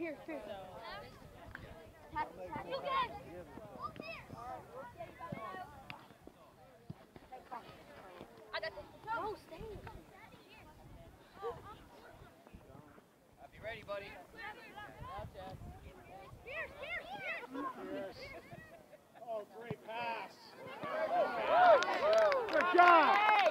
Here. You get. I got this. No, stay. Be ready, buddy. Oh, great pass. Good job.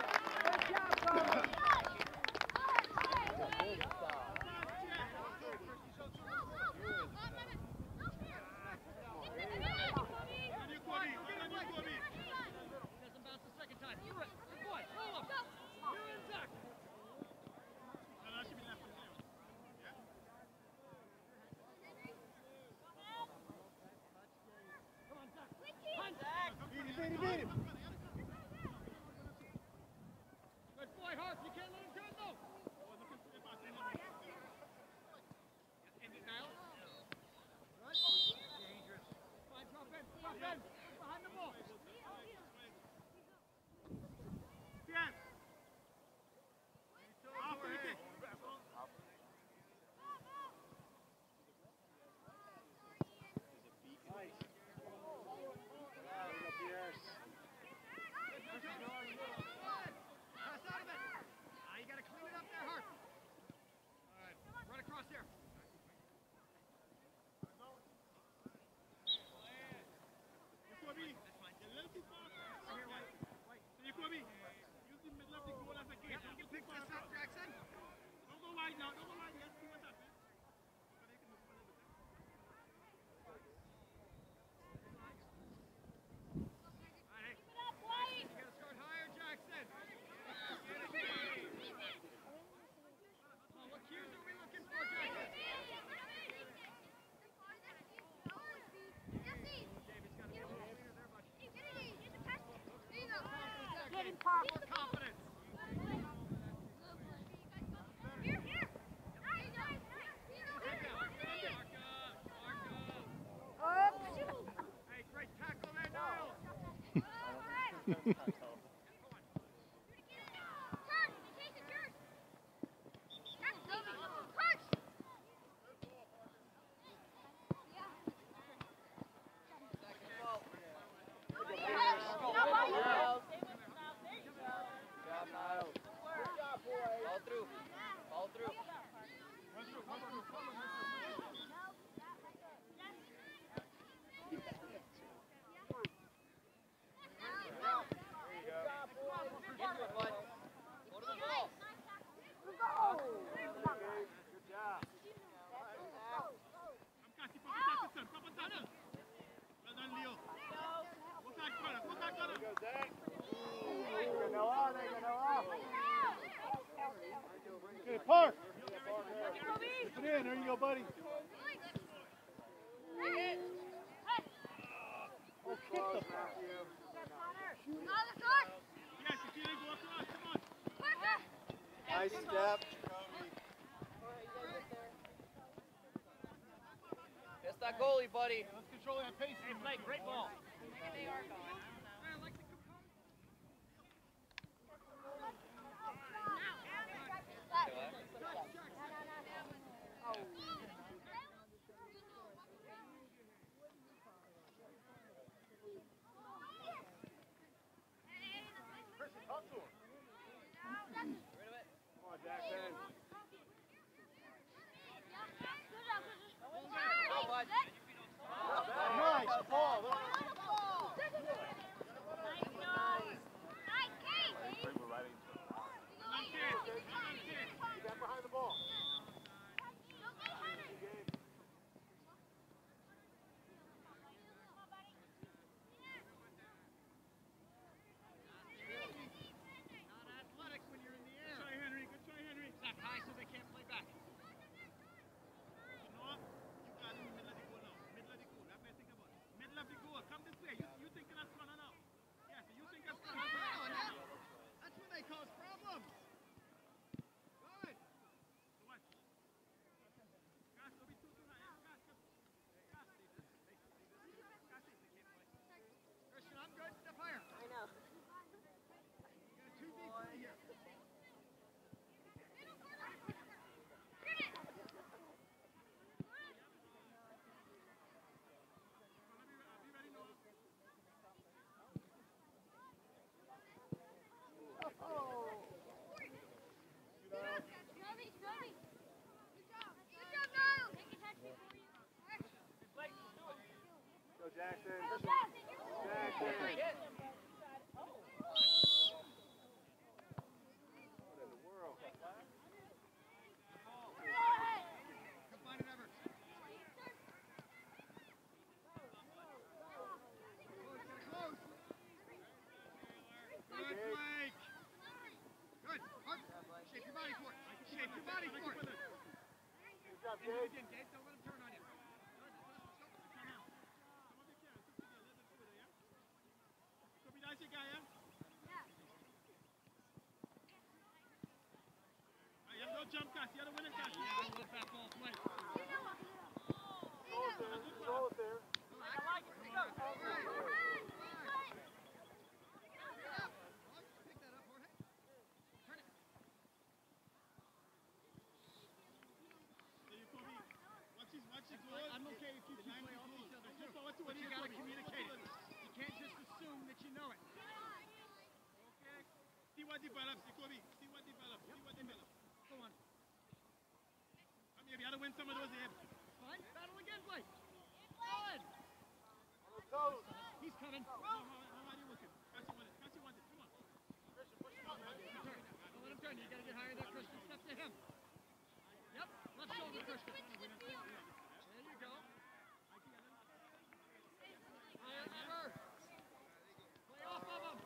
Park. Put it in. There you go, buddy. Oh, kick the nice step. It's that goalie, buddy. Let's control that pace. Hey, play. Great ball. They are going. Jackson. Jackson. What in the world? Jump, Cass. You gotta win it, Cass. Yeah, I love that ball play. Roll it there. I like it. Let's go. I'm okay if you keep playing off each other. Just go into it. You gotta communicate it. You can't just assume that you know it. Okay? See what develops, Jacoby. See what develops. See what develops. Go on. Come here. You gotta win some of those here. Fine. Battle again, Blake. Good. On the toes. He's coming. How are you looking? Cassie wants it. Cassie wants it. Come on. Christian, push him up, man. Turn. Don't let him turn. You gotta get higher there, Christian. Step to him. Yep. Left shoulder, Christian. There you go. Higher, ever. Play off of him.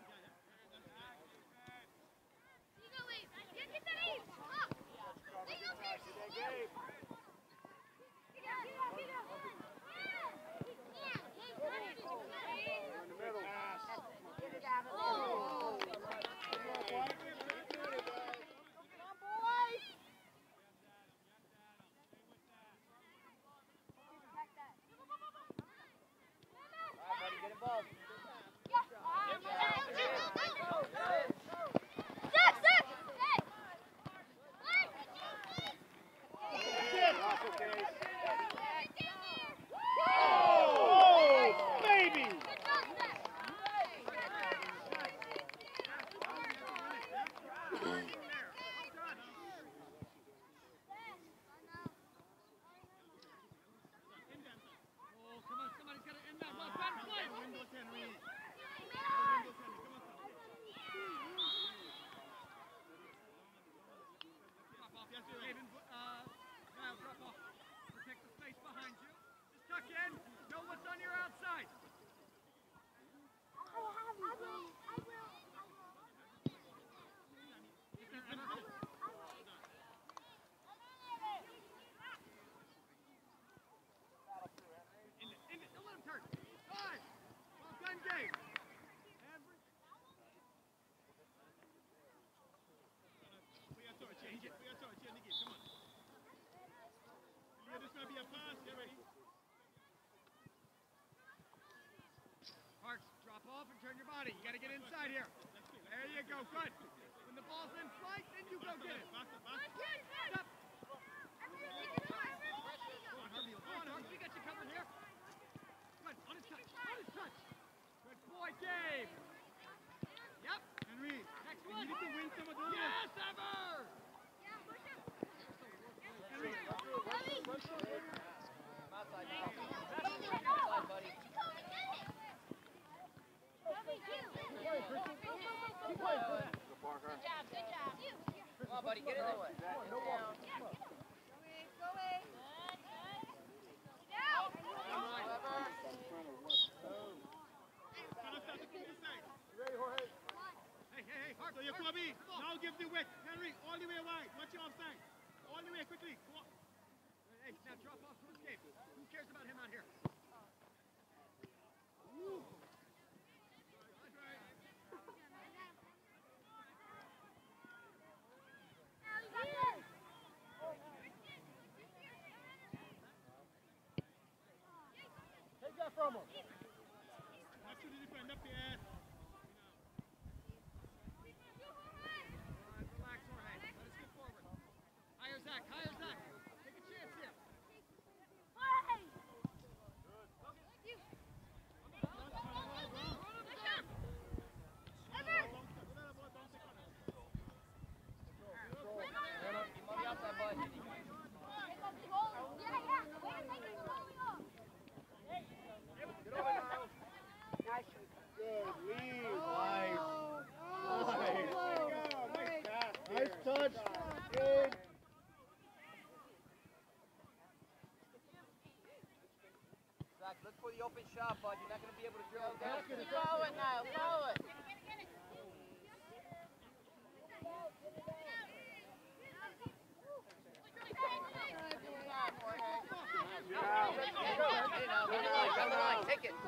Off and turn your body. You got to get inside here. There you go. Good. When the ball's in flight, then you go get it. Stop. Go on, Harvey. We got you covered here. Good. On his touch. On his touch. Good boy, Dave. Yep. Henry. Next one. You need to win some of those. Yes, ever. Henry. Outside now. Outside, buddy. Keep playing, Chris. Go, Parker. Good job, good job. Come on, buddy, get in there. Go away. Go away. Ready, Jorge? Hey, Harp, Jacoby. Now give the width. Henry, all the way wide. Watch your offside. All the way quickly. Go on. Hey, now drop off to escape. Who cares about him out here? Woo. Take that from him. That's what you defend up the ass. Relax, Jorge. Let us get forward. Higher Zach. Take a chance here. Money outside, bud. Yeah. open shot, bud. You're not going to be able to drill it down. Follow it, Niall. Follow it. Take it.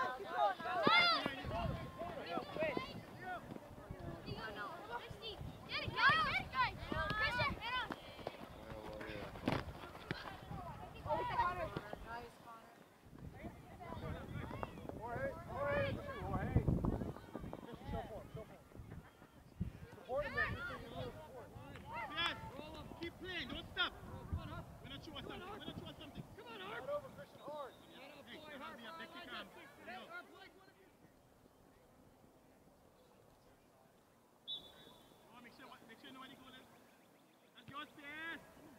Keep playing, don't stop. We're not sure something. Come on, Harp. Over, Christian, hard. Hey, Harp, yeah, take your time. Make sure nobody go there. That's yours, Pierre.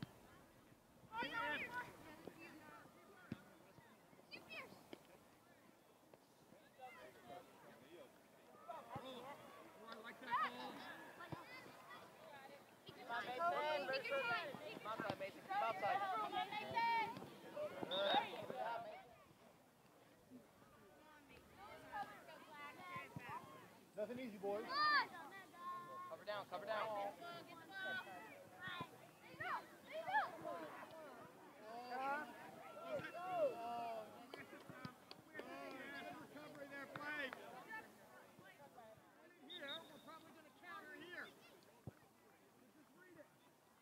Nothing easy, boys. Cover down. Recovery there, play. Here, we're probably going to counter here. Just read it.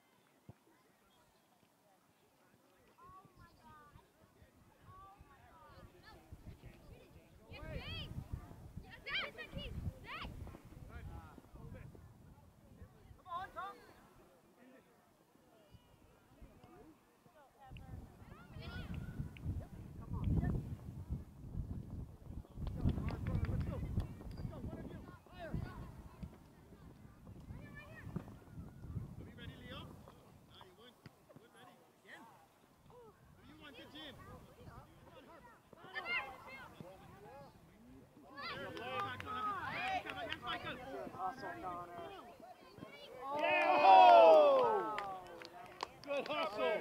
Good hustle.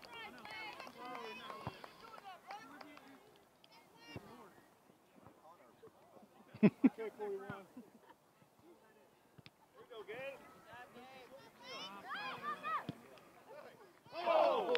Okay, 41. Here we go, Gabe. Oh!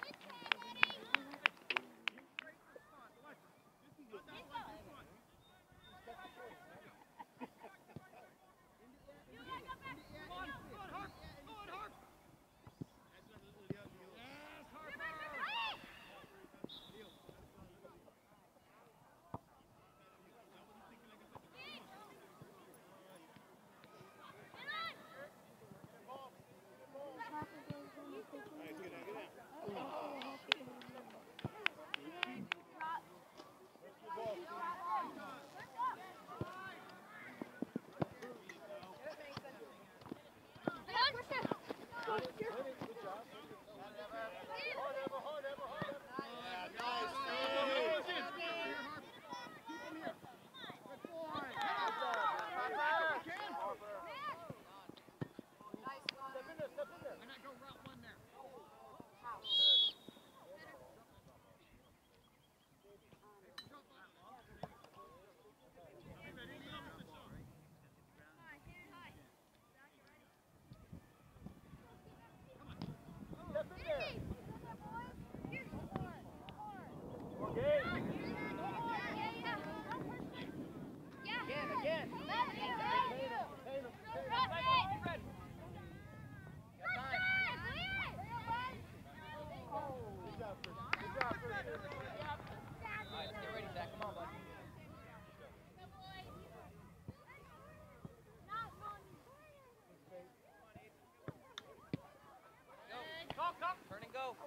Turn and go.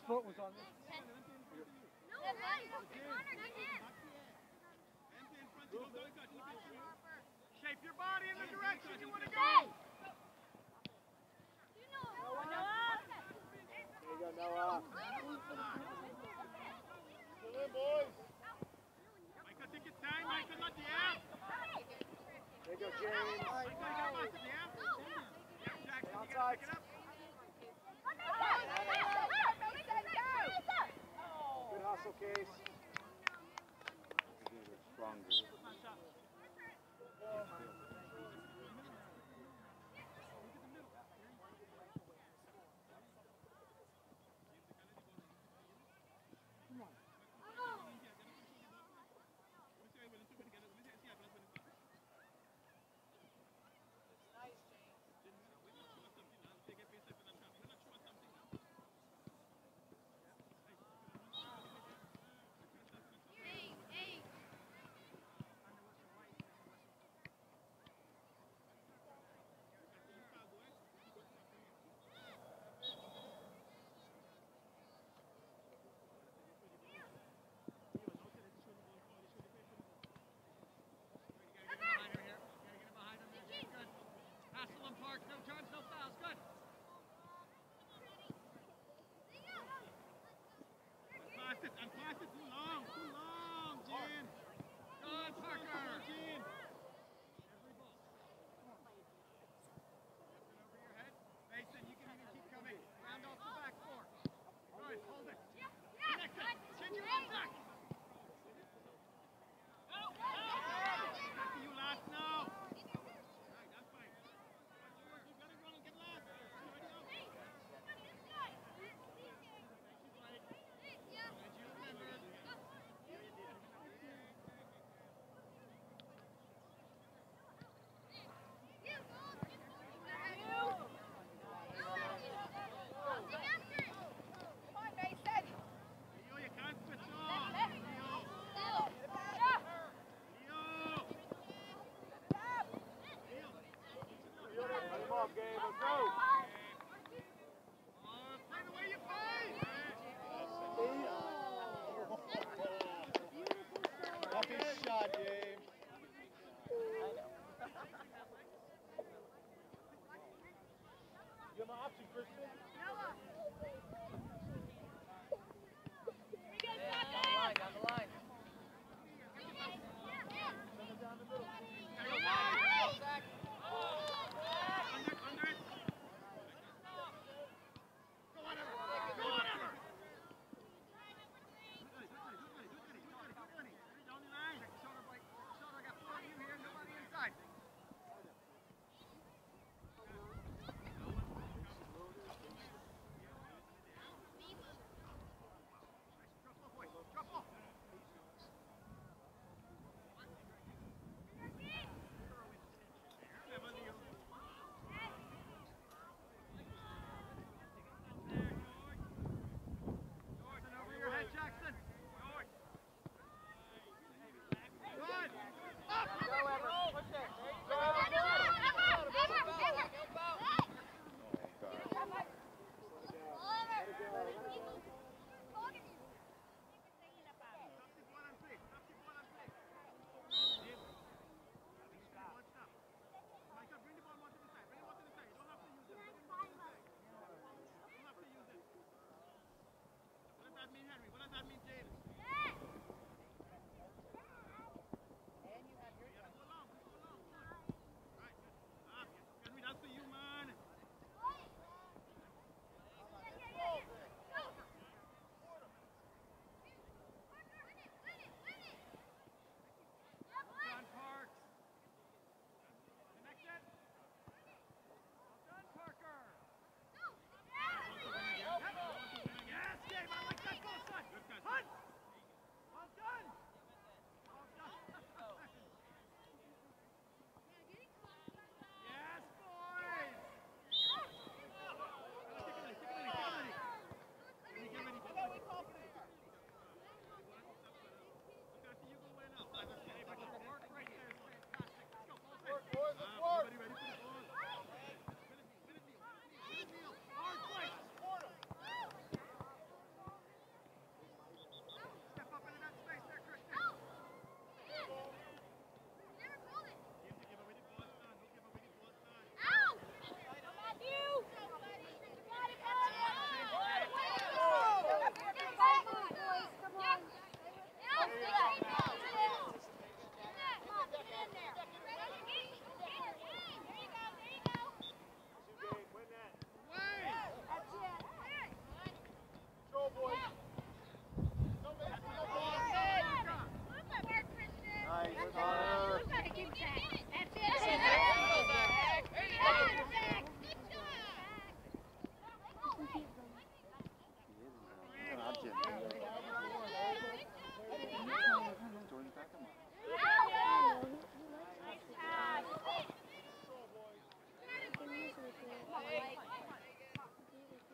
foot was on this. Shape your body in the direction you want to go. There you go, Noah. Still in, boys. Michael, take your time. Michael, not the air. There you go, James. Michael, you got lost in the air. Yeah, Jackson, you got to Outside. pick it up. Good hustle, Case. Stronger.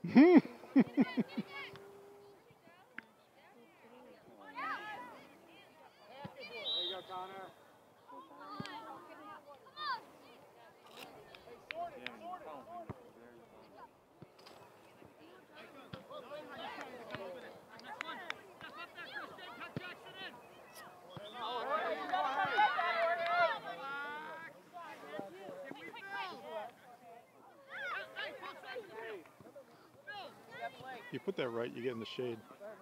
You put that right, you get in the shade.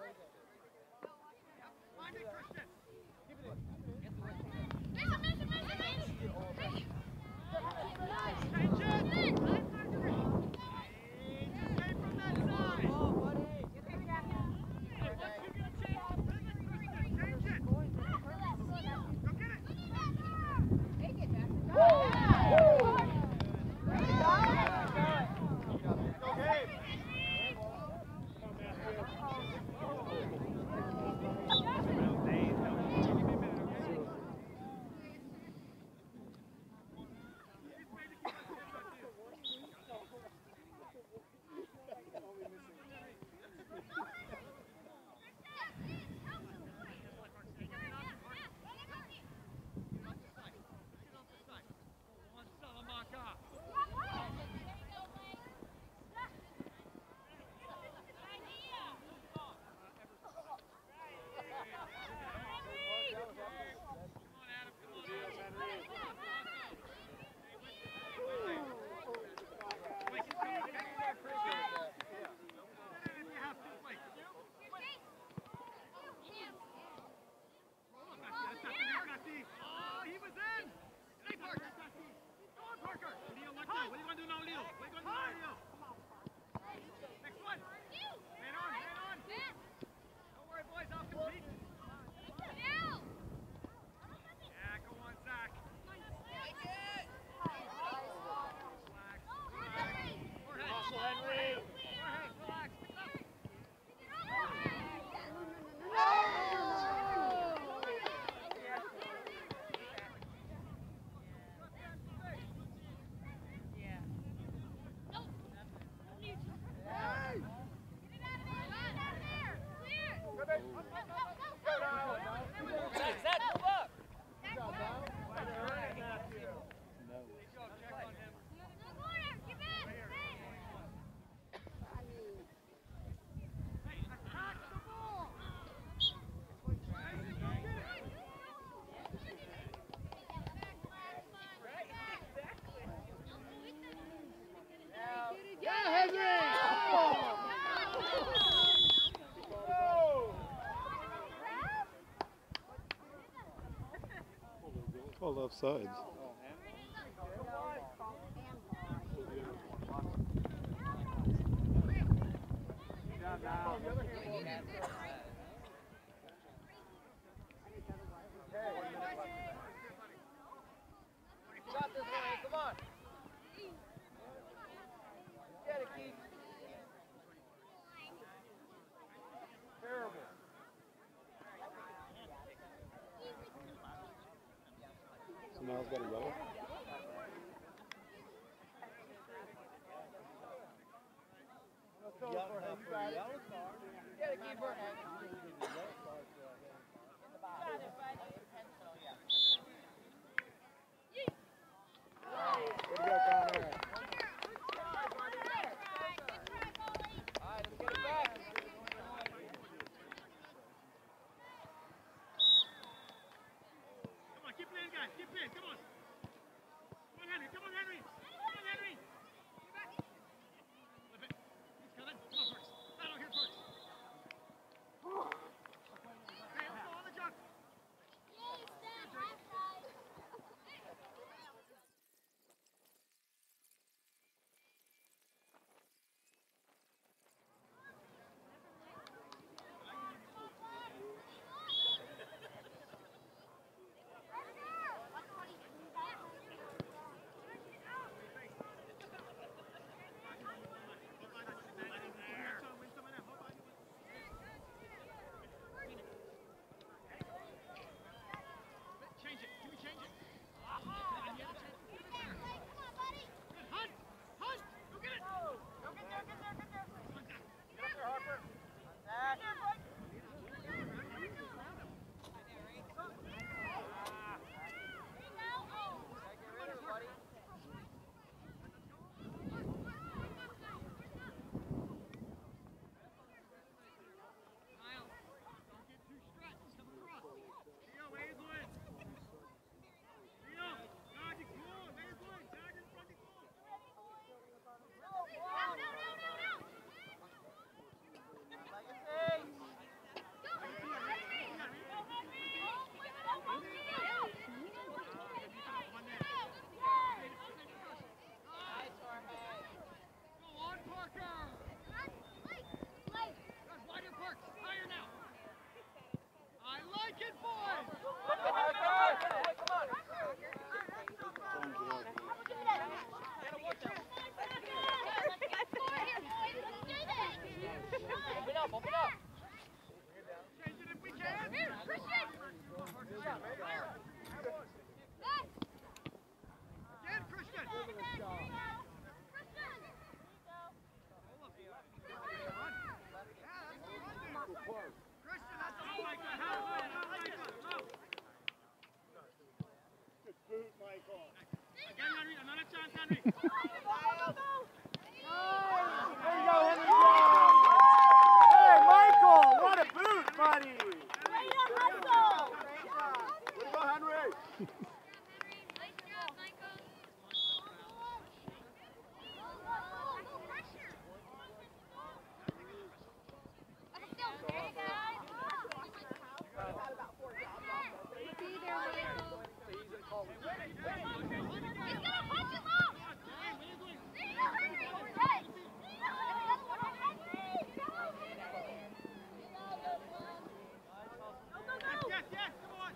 Called offsides. Shot this way, come on. Get it, Keith. Terrible. So now it's got a yellow. Get it, Keith. Henry. There you go, Henry. Hey, Michael, what a boot, buddy. Way to hustle! Way to go, Henry. Nice job, Michael. No pressure. I'm still very good. See there, Michael. He's gonna punch him up. There you go, Henry. Hey. Yes, yes, come on.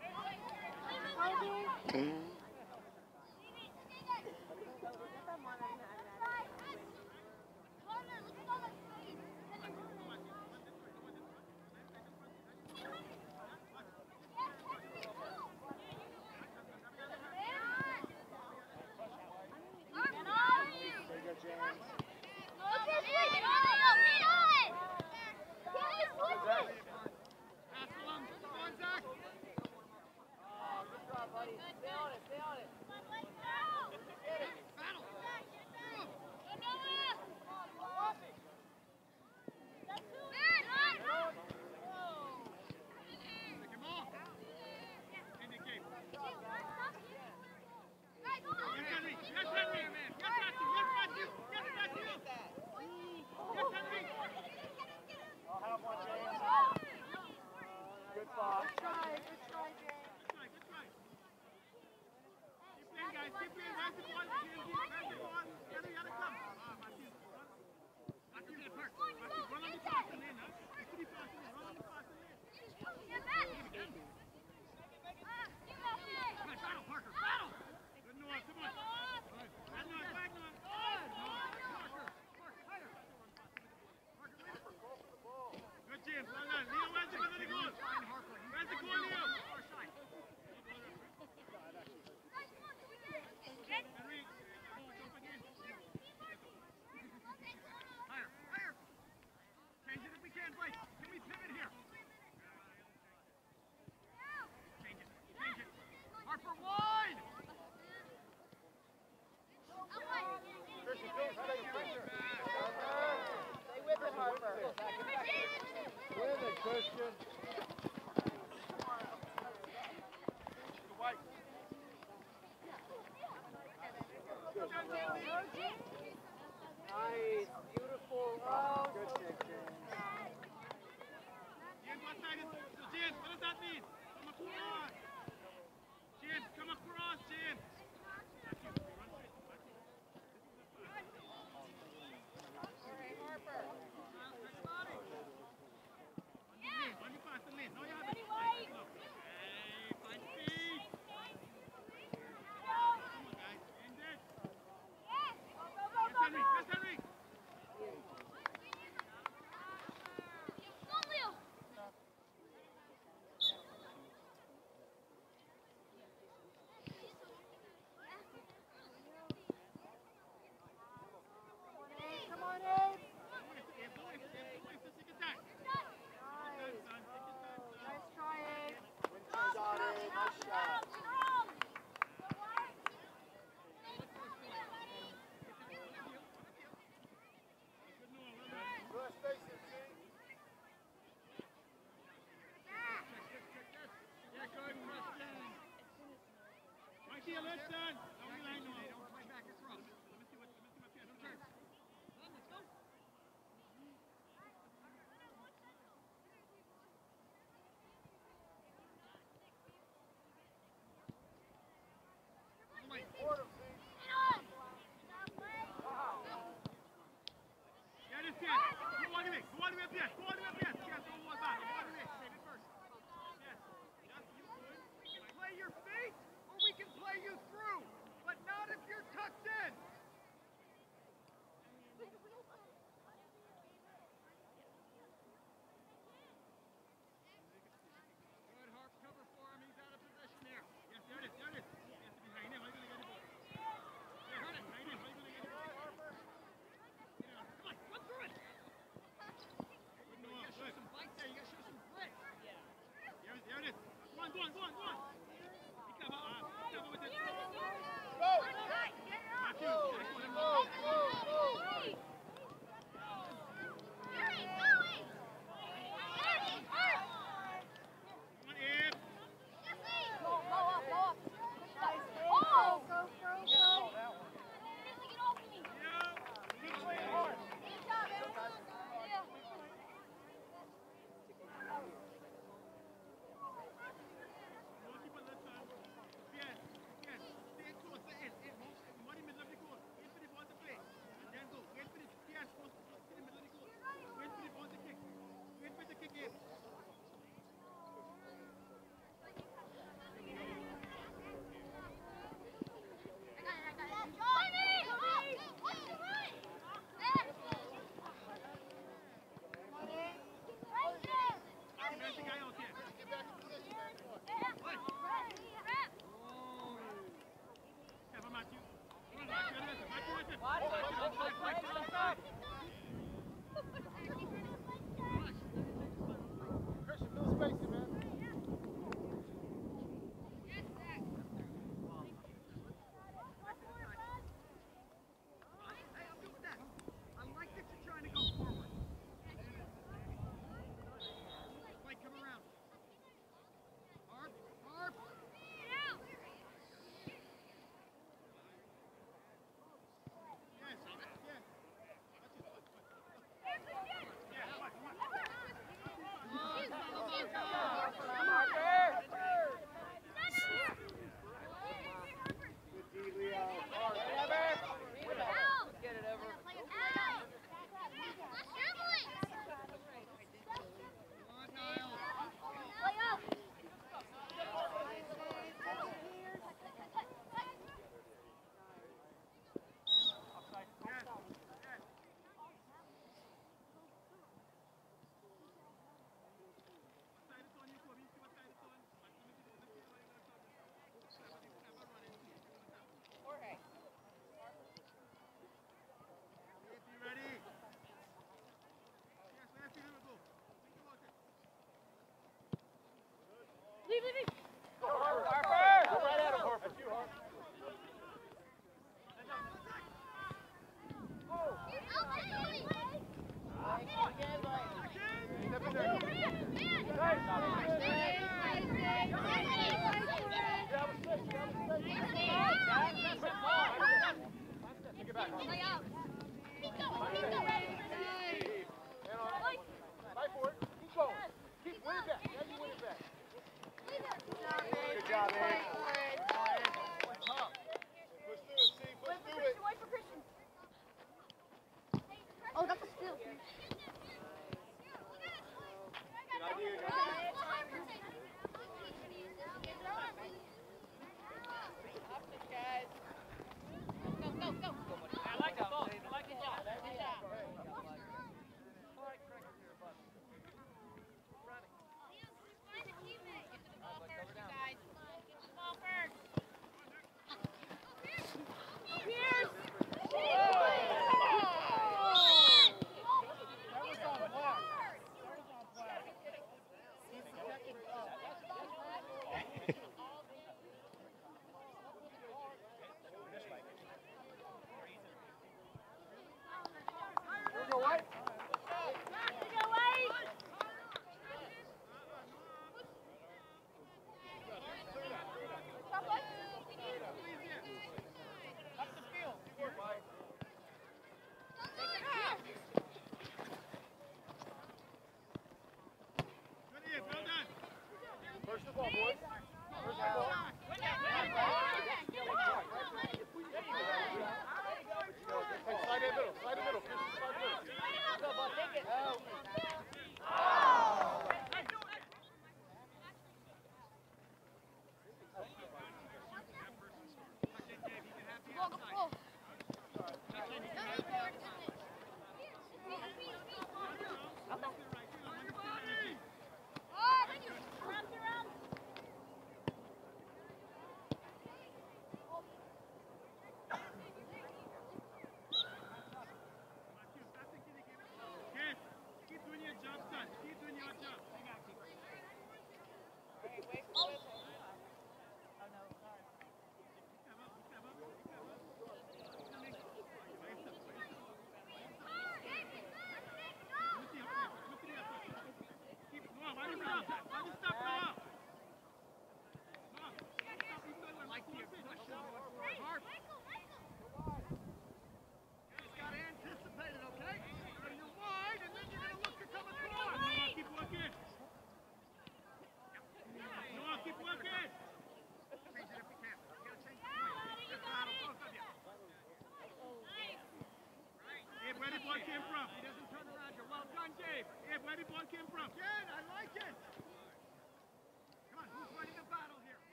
Pass along. Come on, Zach. Stay on it, stay on it. Battle. Take him off. Indicate. Yes, Henry. Yes, Henry. Yes, Matthew. Yes, Matthew. Yes, Matthew. Yes, Henry. I'll have one, James. Good spot. Good try, good try. Keep playing, guys. Keep playing. Where's the ball? Where's the ball? Henry, you gotta come. Matthew. Matthew, get a park. Matthew, run on the fast lane, huh? Nice to be fast lane. Run on the fast lane. Come on, battle, Parker. Battle. Good Noah. Come on. Back Noah. Back Noah. Parker. Higher. Good, James. Well done. Leo, where's the middle of the goal? Where's the goal, Leo? Henry. Jump again. Higher. Change it if we can. Christian, no spacing, man. Hey, I'm good with that. I like that you're trying to go forward. Mike, come around. Harp, Harp. Yes, yeah. That's it.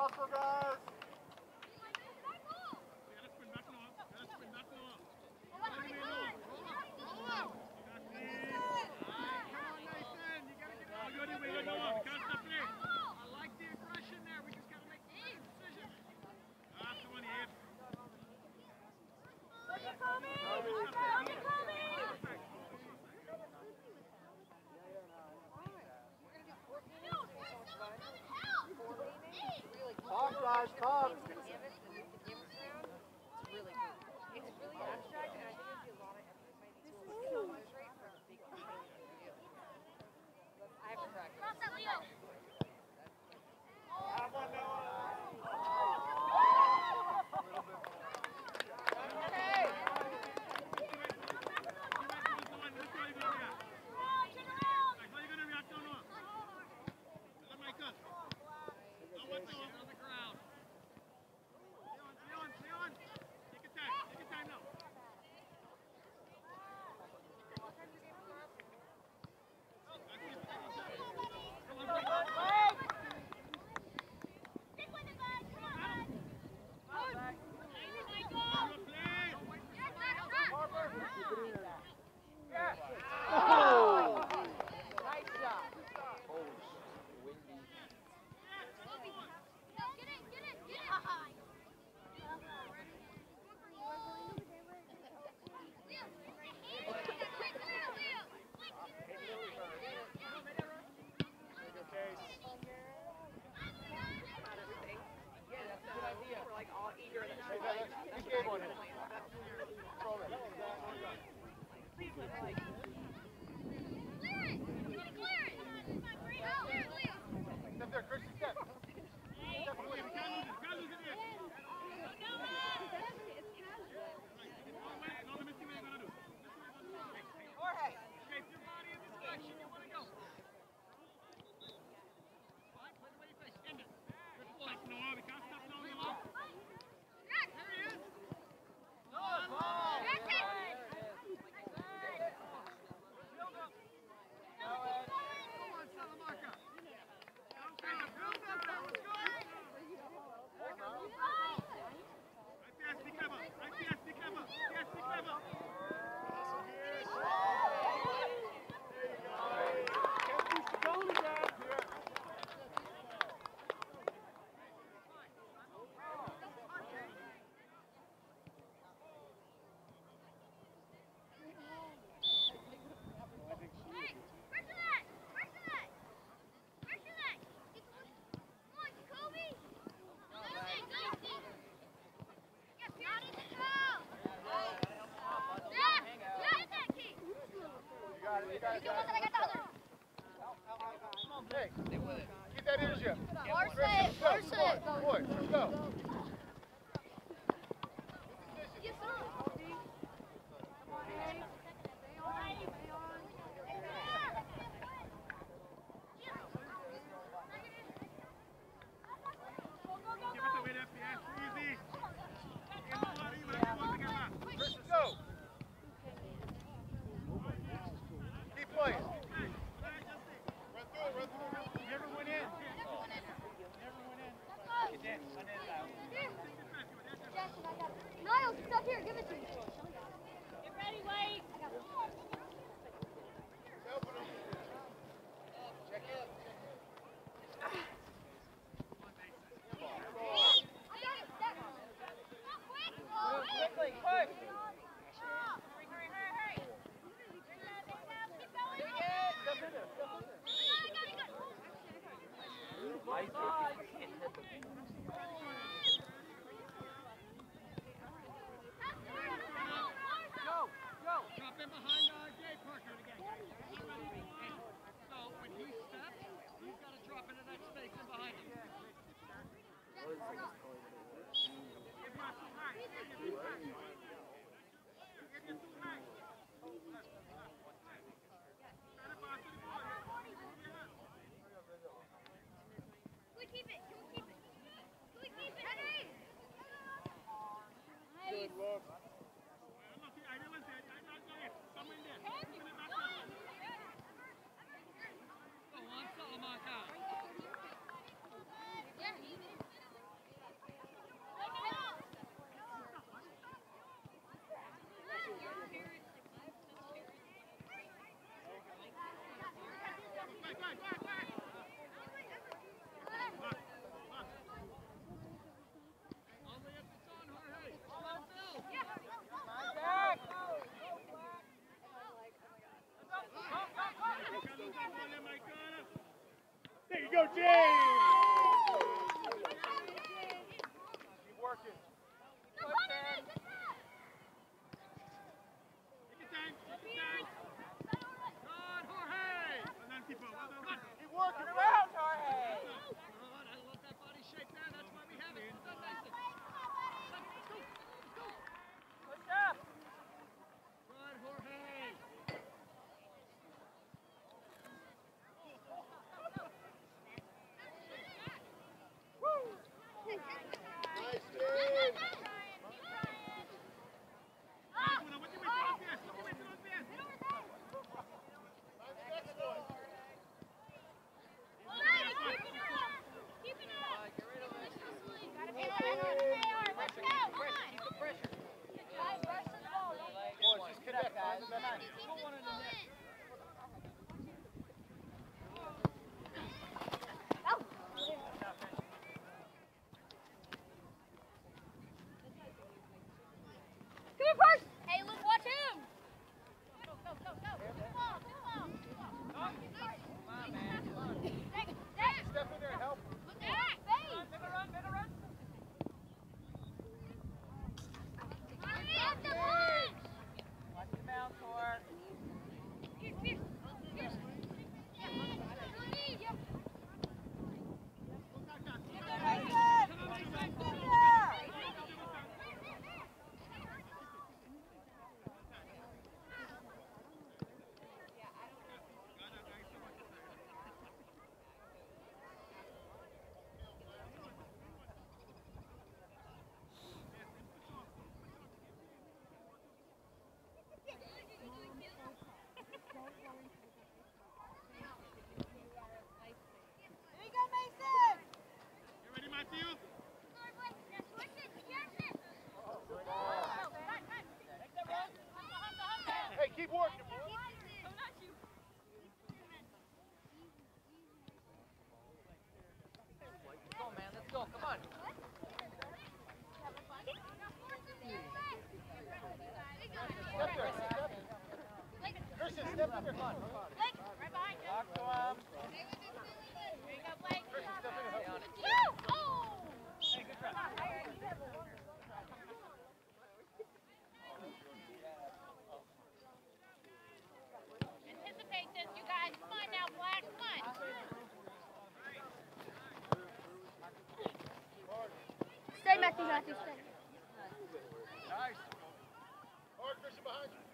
Hustle, guys. Talk, guys, talk. It's really good. It's really abstract, and I think it'd be a lot of effort. Maybe to illustrate for a big company to do. I have to practice. Cross that, Leo. Have one, Noah. Hey, keep that energy up. Force it. Boys, let's go. Niles, it's up here. Give it to me. Get ready, Wade. I got it. Check in. Quickly, quick. Drop in behind Jay Parker again. So when he steps, he's got to drop into that space in behind him. We keep go, James! Keep working. No, come on, good pass. Take your time. Take your time. Good, Jorge. Well done, people. Well done. Keep working him out, Jorge! Good. I love that body shape there. That's why we have it. Well done, Mason. Let's go. Let's go. Push up. Good, Jorge. Nice, James. Hey, Luke, watch him! Go, go, go, go! Good ball, good ball! Come on, man. Come on. Step in there and help. Look at Babe! Better run, better run. Get the punch! Watch the bounce, Tor. Pierce! Yeah, lead, yep. You ready, Matthew? Hey, keep working, boy. Let's go, man. Let's go. Come on. Step there, step. Christian, step in there. Come on. Right behind you. Talk to him. There you go, Blake. Christian, step in and help. Woo! Oh! Hey, good try. Anticipate this, you guys. Come on now, Black. Come on. Stay, Matthew, Matthew, stay. Nice. Hard, Christian, behind you.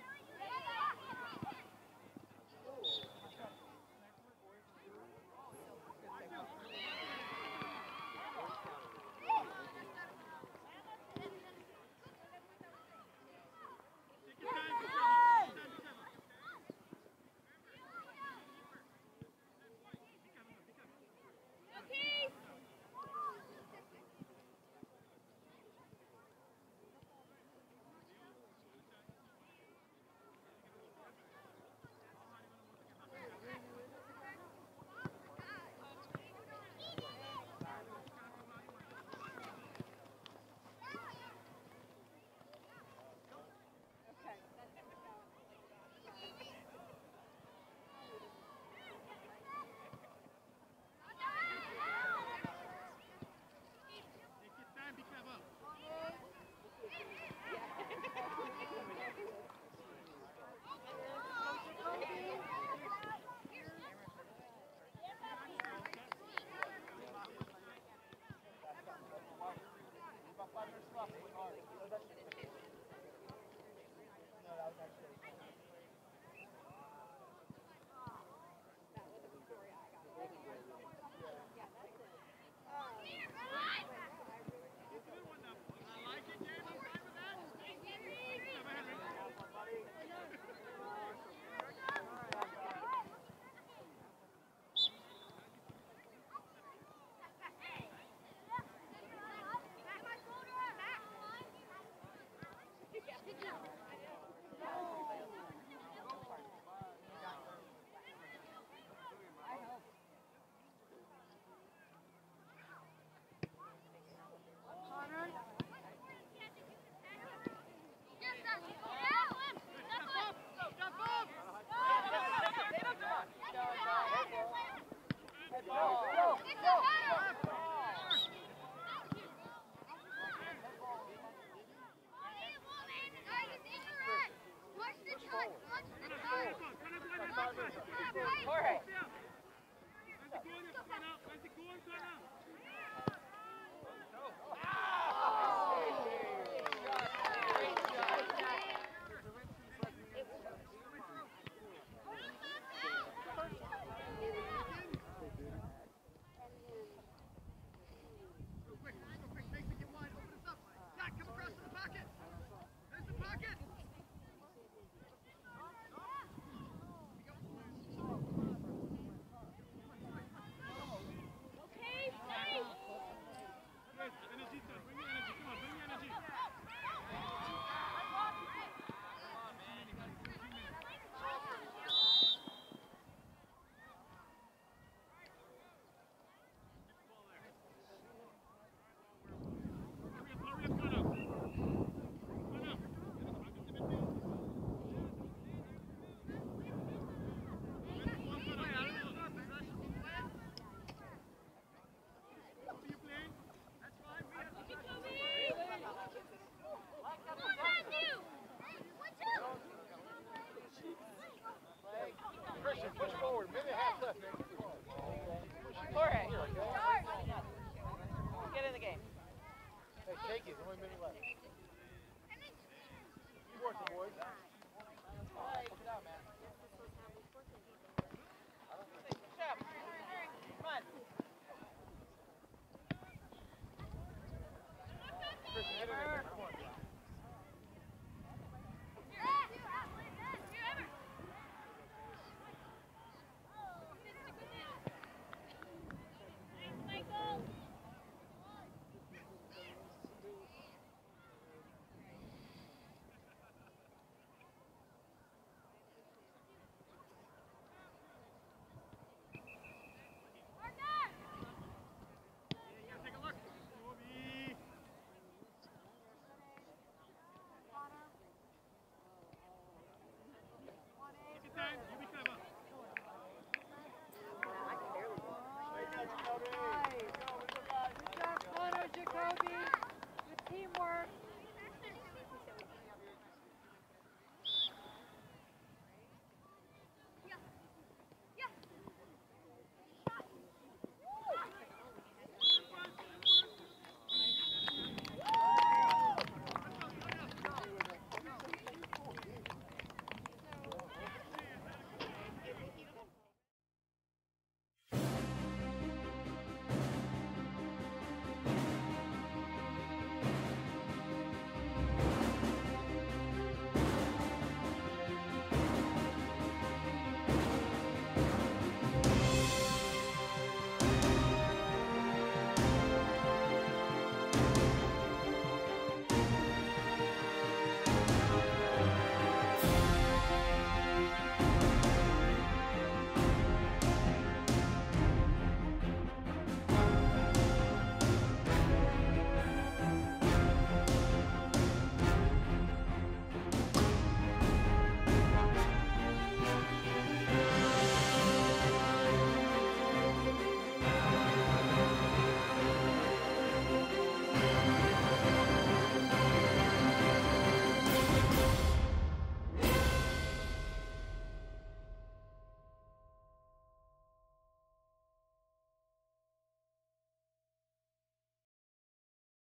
Take it. Only a minute left. Keep working, boys.